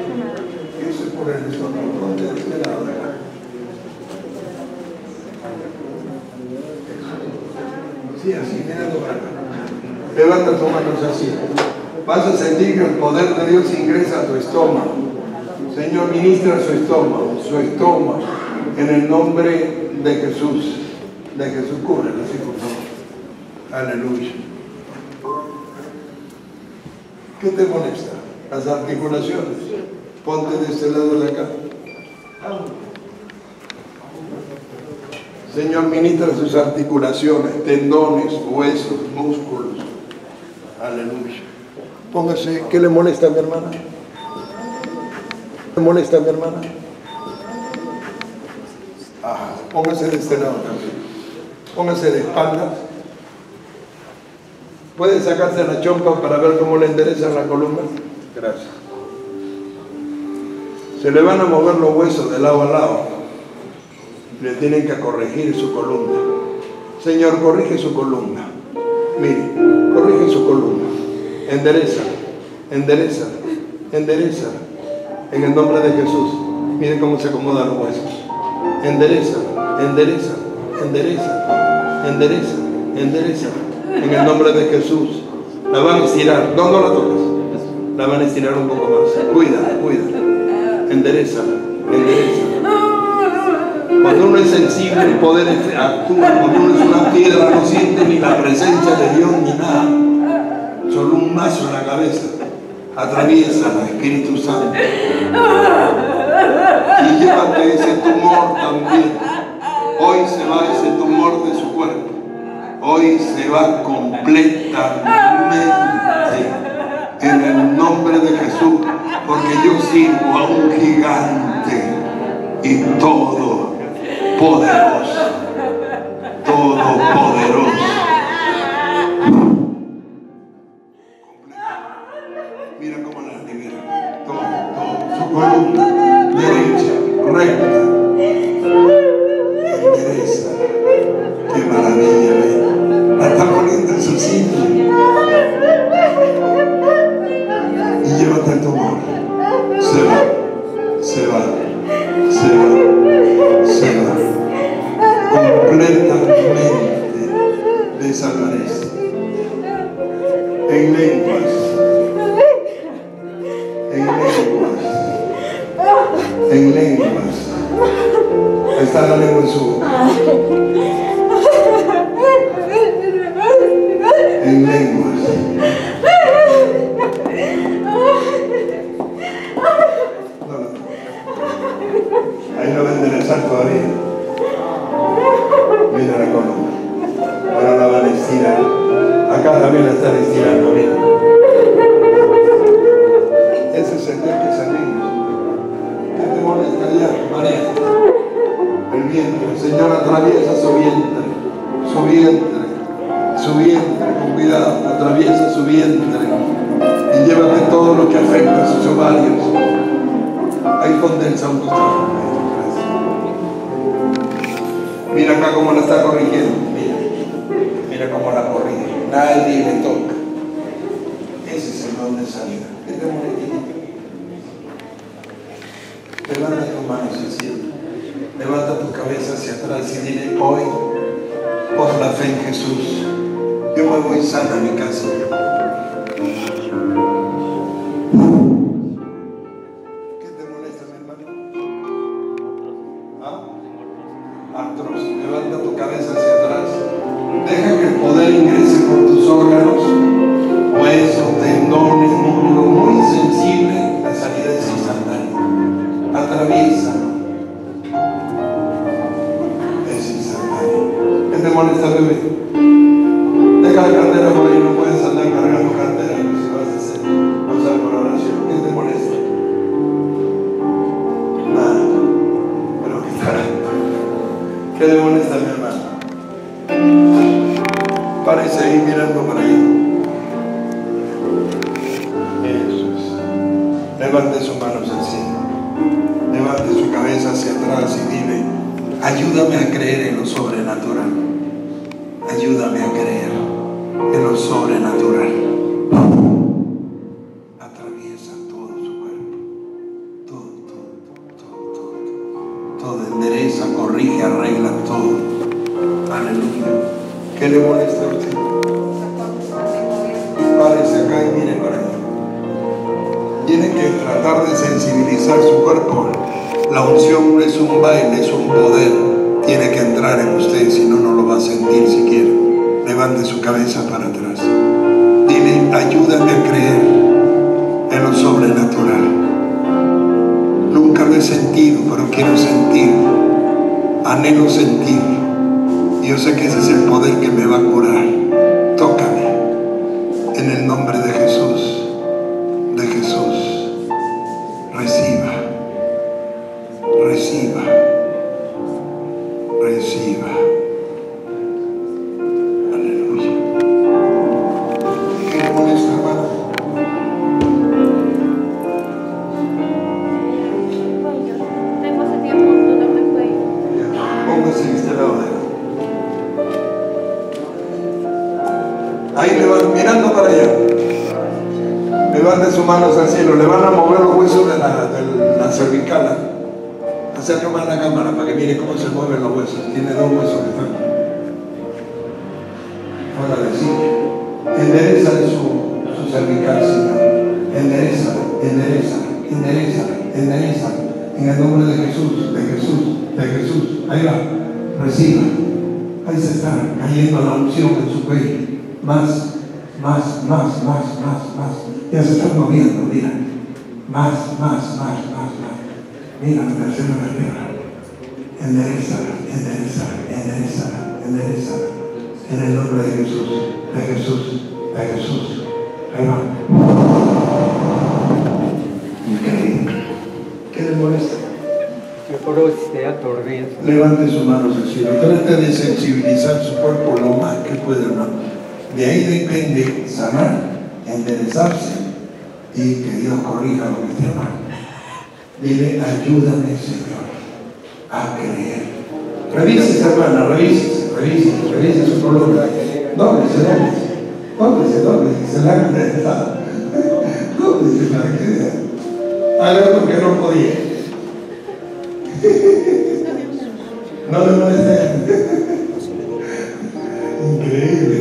Eso es por el estómago. Ponte de este lado de acá. Sí, así, mirando para acá. Levanta tus manos así. Vas a sentir que el poder de Dios ingresa a tu estómago. Señor, ministra su estómago, en el nombre de Jesús. De Jesús, cúbrelo así, por favor. Aleluya. ¿Qué te molesta? Las articulaciones. Ponte de este lado de acá. Señor, ministra sus articulaciones, tendones, huesos, músculos. Aleluya. Póngase, ¿qué le molesta a mi hermana? ¿Le molesta a mi hermana? Ajá, póngase de este lado también. Póngase de espaldas. ¿Puede sacarse la chompa para ver cómo le enderezan la columna? Gracias. Se le van a mover los huesos de lado a lado. Le tienen que corregir su columna. Señor, corrige su columna. Mire, corrige su columna. Endereza, endereza, endereza. En el nombre de Jesús. Mire cómo se acomodan los huesos. Endereza, endereza, endereza, endereza, endereza. En el nombre de Jesús. La van a estirar. No la toques. La van a estirar un poco más. Cuida, cuida. Endereza, endereza. Cuando uno es sensible, el poder actúa. Cuando uno es una piedra, no siente ni la presencia de Dios ni nada. Solo un mazo en la cabeza. Atraviesa el Espíritu Santo. Y llévate ese tumor también. Hoy se va ese tumor de su cuerpo. Hoy se va completamente. En el nombre de Jesús. Porque yo sirvo a un gigante. Y todo poderoso. Todopoderoso. Mira cómo la libera. Todo. Su columna derecha, recta. Endereza. Qué maravilla, ¿eh? La está poniendo en su sitio. Y llévate el tumor. Se va. Se va. Se va. Se va. Completamente desaparece. En lenguas. En lenguas. En lenguas. Está la lengua en su boca. En lenguas. Ahí no va a enderezar todavía. Mira la columna. Ahora la van a estirar. Acá también la están estirando, mira. Ese es el día que salimos. ¿Qué te molesta allá, María? El vientre. El Señor atraviesa su vientre. Su vientre. Su vientre, con cuidado. Atraviesa su vientre. Y llévate todo lo que afecta a sus ovarios. Ahí condensa un costado. Mira acá cómo la está corrigiendo. Mira cómo la corrige. Nadie le toca. Ese es el don de sanidad. ¿Qué te molesta? Levanta tus manos al cielo. Levanta tu cabeza hacia atrás y dile: hoy, por la fe en Jesús, yo me voy sana a mi casa. ¿Qué te molesta, mi hermano? ¿Ah? Artrosis. Levanta tu cabeza hacia atrás. Deja que el poder ingrese por tus órganos, huesos, tendones, músculos, muy sensible. La salida es instantánea. Atraviesa. Es instantáneo. ¿Qué te molesta, bebé? Deja la cartera por ahí, no puedes andar cargando cartera. Si vas a hacer, pasar por oración. ¿Qué te molesta? Nada. Pero ¿qué tal? ¿Qué le molesta a mi hermano? Parece ahí mirando para allá. Eso es. Levante sus manos al cielo. Levante su cabeza hacia atrás y dile: ayúdame a creer en lo sobrenatural. Ayúdame a creer en lo sobrenatural. Atraviesa todo su cuerpo. todo, endereza, corrige, arregla todo. Aleluya. ¿Qué le molesta a usted? Párese acá y mire para allá. Tiene que tratar de sensibilizar su cuerpo. La unción no es un baile, es un poder. Tiene que entrar en usted, si no, no lo va a sentir siquiera. Levante su cabeza para atrás. Dile, ayúdame a creer en lo sobrenatural. Nunca lo he sentido, pero quiero sentirlo. Anhelo sentirlo. Yo sé que ese es el poder que me va a curar. Tócame. En el nombre de Jesús. De Jesús. Reciba. Reciba. Reciba. Aleluya. ¿Qué le molesta, hermano? Tengo hace tiempo un dolor de cuello. Póngase en este lado de él. Ahí le van, mirando para allá. Levante sus manos al cielo. Le van a mover los huesos de la cervical. Acerca más la cámara para que mire cómo se mueven los huesos. Tiene dos huesos que están fuera de sí. Endereza su cervical, Señor. Endereza, endereza, endereza, endereza. En el nombre de Jesús, de Jesús, de Jesús. Ahí va. Reciba. Ahí se está cayendo la unción en su cuello. Más. Ya se están moviendo, mira. Más. Mira, la tercera vértebra. Endereza. En el nombre de Jesús, de Jesús. Ahí va. Increíble. ¿Qué le molesta? Levante sus manos al cielo. Trate de sensibilizar su cuerpo lo más que pueda, hermano. De ahí depende sanar, enderezarse y que Dios corrija lo que esté mal. Dile, ayúdame, Señor, a creer. Revise, hermana, revise su columna. Dóblese, se la hagan de verdad. Dóblese para que vea. Haga lo que no podía. No le moleste. Increíble.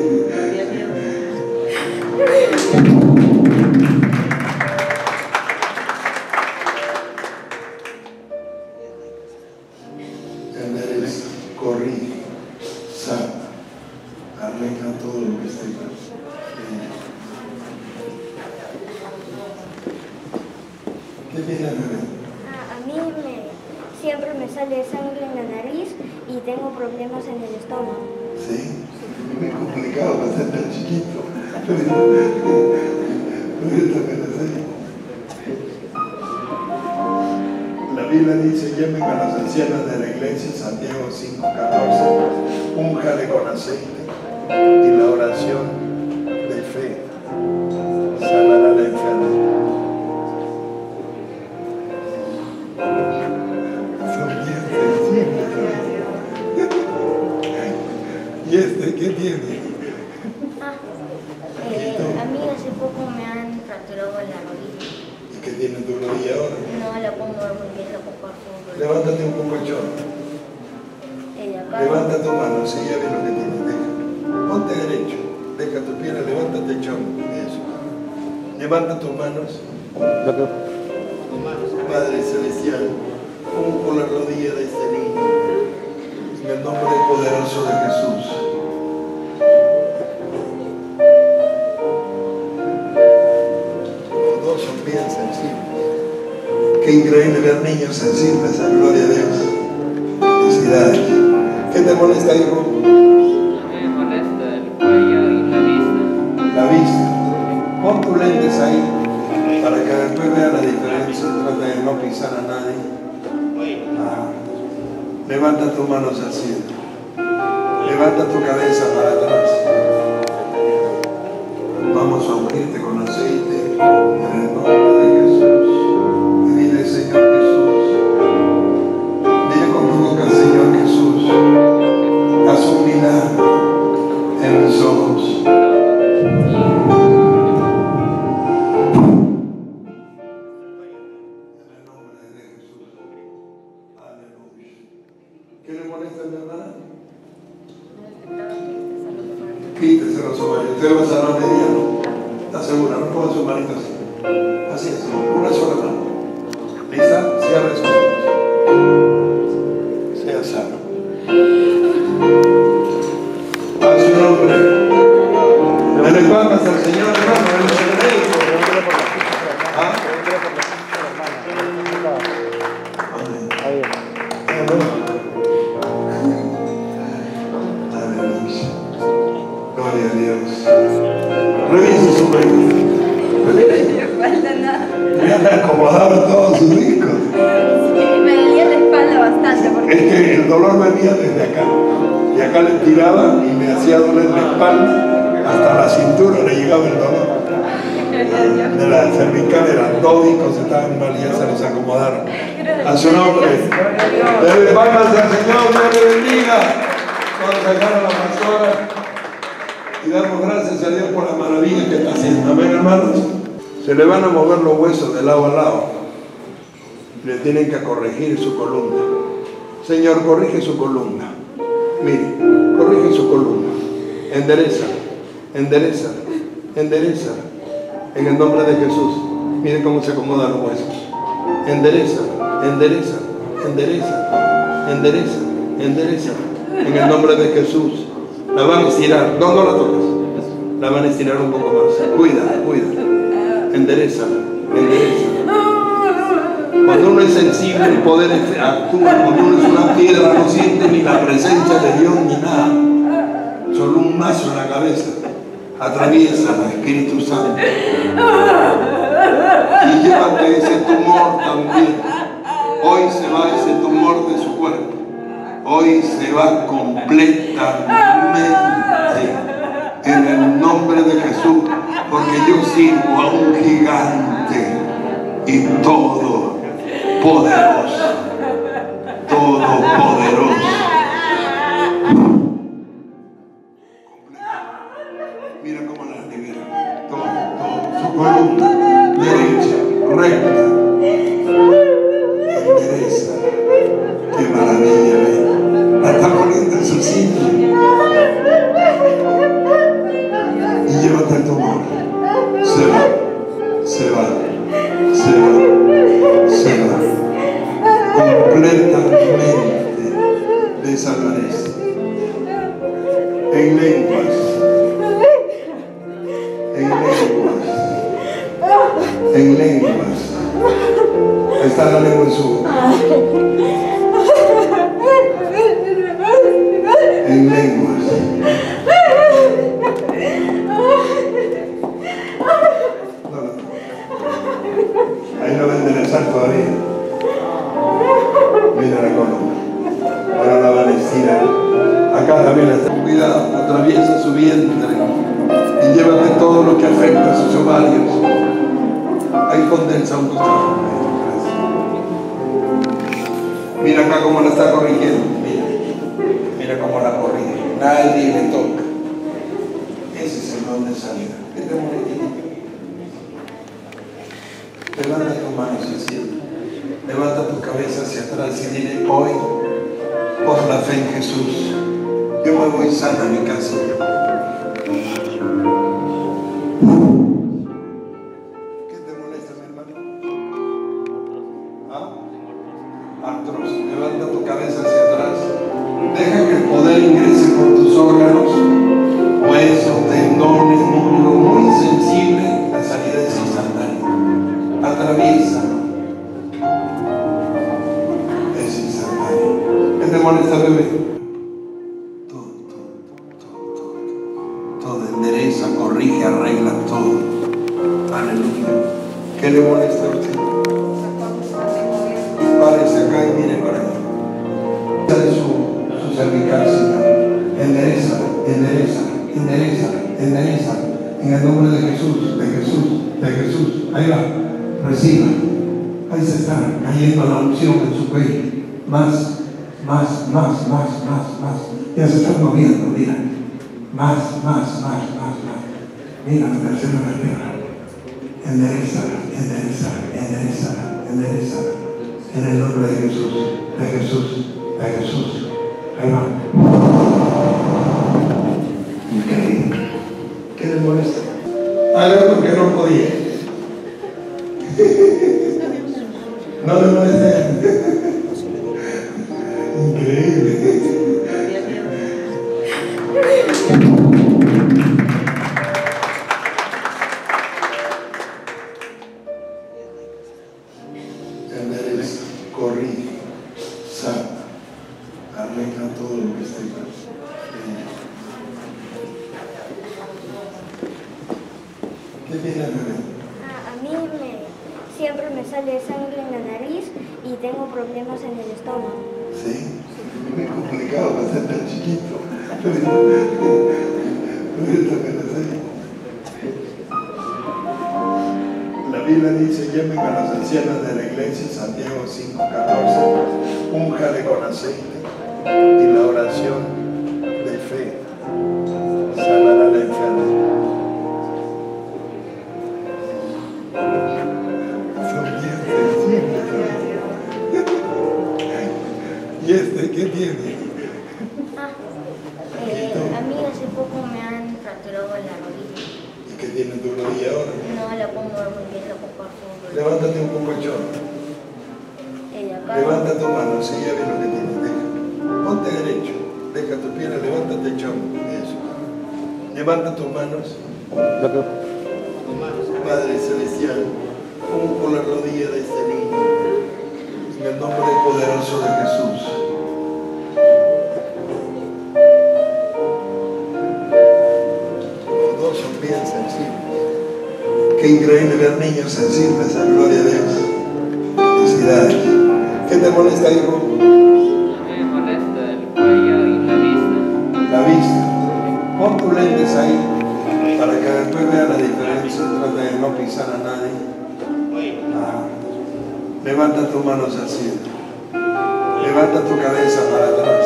Endereza, corrige, sana, arregla todo lo que esté mal. ¿Qué tiene, bebé? A mí siempre me sale sangre en la nariz y tengo problemas en el estómago. Sí, muy complicado para ser tan chiquito. La Biblia dice, llamen a las ancianas de la iglesia, Santiago 5:14, únjale con aceite y la oración de fe sanará la enfermedad. Son bien sensibles. ¿Y este qué tiene? A mí hace poco me han fracturado la rodilla. ¿Y qué tiene tu rodilla ahora? No la puedo mover muy bien, la puedo jugar fútbol. Levántate un poco el chorro. Levanta tu mano, si ya ves lo que tienes. Deja. Ponte derecho. Deja tu pierna, levántate el chorro. Eso. Levanta tus manos. Padre Celestial, unjo la rodilla de este niño. En el nombre poderoso de Jesús. Los dos son bien sensibles. Qué increíble ver niños sensibles, a gloria a Dios. Felicidades. ¿Qué te molesta, hijo? Me molesta el cuello y la vista. La vista. Pon tus lentes ahí para que después vea la diferencia. Trata de no pisar a nadie. Levanta tus manos al cielo. Levanta tu cabeza para atrás. Vamos a ungirte con aceite en el nombre de Jesús. Y dile, Señor Jesús. Dile con tu boca, Señor Jesús. Haz un milagro en mis ojos. En el nombre de Jesús. Aleluya. ¿Qué le molesta a mi hermana? Quítese los ovarios. Usted va a sanar mediano. ¿Está segura? No ponga sus manitas así. Así es, una sola mano. ¿Lista? Cierre sus ojos. Sea sano. A su nombre. Dale palmas al Señor, hermano. Él es el médico. ¿Ah? Aleluya. Gloria a Dios. Revise su cuerpo. Me han acomodado todos sus discos. Me dolía la espalda bastante porque... Es que el dolor venía desde acá. Y acá le tiraba y me hacía doler la espalda. Hasta la cintura le llegaba el dolor. De la cervical eran dos discos, estaban mal y ya se los acomodaron. A su nombre. Dele palmas al Señor, Dios le bendiga. Vamos a sacar a la pastora. Y damos gracias a Dios por la maravilla que está haciendo. Amén, hermanos. Se le van a mover los huesos de lado a lado. Le tienen que corregir su columna. Señor, corrige su columna. Mire, corrige su columna. Endereza, endereza, endereza. En el nombre de Jesús. Mire cómo se acomodan los huesos. Endereza, endereza, endereza, endereza, endereza. En el nombre de Jesús. La van a estirar. No la toques. La van a estirar un poco más. Cuida, cuida. Endereza, endereza. Cuando uno es sensible, el poder actúa. Cuando uno es una piedra, no siente ni la presencia de Dios ni nada. Solo un mazo en la cabeza. Atraviesa el Espíritu Santo. Y llévate ese tumor también. Hoy se va ese tumor de su cuerpo. Hoy se va completamente. En el nombre de Jesús. Porque yo sirvo a un gigante. Y todopoderoso. Todopoderoso. Mira cómo la libera. Todo. Su columna derecha, recta. Endereza. Qué maravilla, ¿eh? La está poniendo en su sitio. Y llévate el tumor. Se va. Se va. Se va. Se va. Completamente desaparece. En lenguas. En lenguas. Está la lengua en su boca. En lenguas. Ahí no va a enderezar todavía. Mira la columna. Ahora la van a estirar. Acá también está. Cuidado, atraviesa su vientre. Y llévate todo lo que afecta a sus ovarios. Ahí condensa un costado. Mira acá cómo la está corrigiendo. Mira cómo la corrige. Nadie le toca. Ese es el don de sanidad. ¿Qué te molesta? Levanta tus manos hacia cielo. Levanta tu cabeza hacia atrás y dile: hoy, por la fe en Jesús, yo me voy sana a mi casa. Levanta tu cabeza hacia atrás. Deja que el poder ingrese por tus órganos, huesos, tendones, músculos, muy sensible. La salida es instantánea. Atraviesa. Es instantáneo. ¿Qué te molesta, bebé? Todo endereza, corrige, arregla todo. Aleluya. ¿Qué le molesta a usted? Párese acá y mire para allá. Su cervical, Señor. Endereza, endereza, endereza, endereza. En el nombre de Jesús, de Jesús, de Jesús. Ahí va. Reciba. Ahí se está cayendo la unción en su cuello. Más. Ya se está moviendo, mira. Más. Mira la tercera vertebra. Endereza. En el nombre de Jesús, de Jesús, de Jesús, Ahí va. Increíble. ¿Qué le molesta? Algo que no podía. No le molesta. Increíble. Eres corrige, sana, arregla todo lo que esté mal. ¿Qué tiene bebé? A mí siempre me sale sangre en la nariz y tengo problemas en el estómago. Sí, muy complicado para ser tan chiquito. La Biblia dice, llamen a las ancianas de la iglesia, Santiago 5:14, únjale con aceite y la oración de fe sanará la enfermedad. Son bien sensibles. ¿Y este qué tiene? A mí hace poco me han fracturado la rodilla. ¿Y qué tiene tu rodilla ahora? No la pongo muy bien, la pongo al fútbol. Levántate un poco el chorro. Levanta tu mano, si ya ves lo que tienes. Deja. Ponte derecho. Deja tu pierna, levántate el chorro. Eso. Levanta tus manos. Padre Celestial, unjo la rodilla de este niño. En el nombre poderoso de Jesús. Los dos son bien sensibles. Qué increíble ver niños sensibles, a gloria a Dios. Felicidades. ¿Qué te molesta, hijo? Me molesta el cuello y la vista. La vista. Pon tus lentes ahí para que después vea la diferencia. Trata de no pisar a nadie. Levanta tus manos al cielo. Levanta tu cabeza para atrás.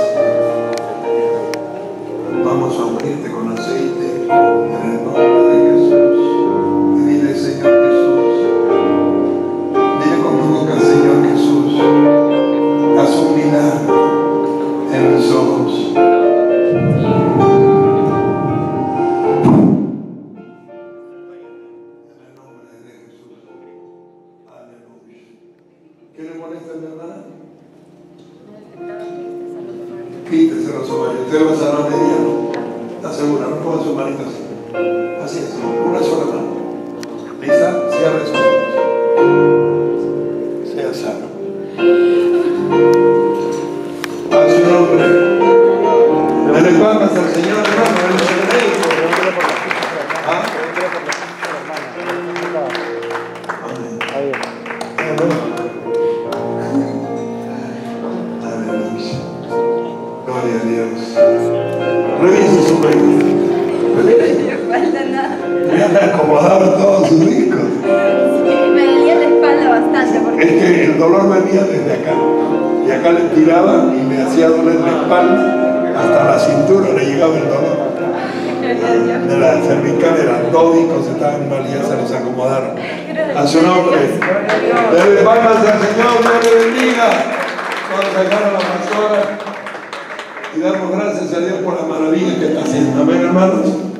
Vamos a ungirte con aceite en el nombre de Jesús. Y dile, Señor Jesús. Dile con tu boca, Señor Jesús. Haz un milagro en mis ojos. ¿Qué le molesta a mi hermana? Quítese los ovarios. Usted va a sanar mediano. ¿Está segura? No ponga sus manitos así. Así es. Una sola mano. ¿Lista? Cierre sus ojos. Sea sano. A su nombre. Dale palmas al Señor, hermano. Él es el médico. ¿Ah? Aleluya. Gloria a Dios. Revise su cuello. Me han acomodado todos sus discos. Me dolía la espalda bastante porque Es que el dolor venía desde acá. Y acá le tiraba y me hacía doler la espalda. Hasta la cintura le llegaba el dolor. De la cervical eran dos discos, estaban mal y ya se los acomodaron. A su nombre. Dele palmas al Señor, Dios le bendiga. Vamos a sacar a la pastora y damos gracias a Dios por la maravilla que está haciendo. Amén, hermanos.